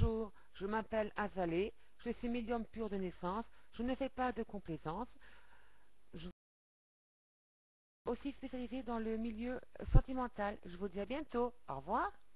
Bonjour, je m'appelle Azalée, je suis médium pur de naissance, je ne fais pas de complaisance. Je suis aussi spécialisée dans le milieu sentimental. Je vous dis à bientôt. Au revoir.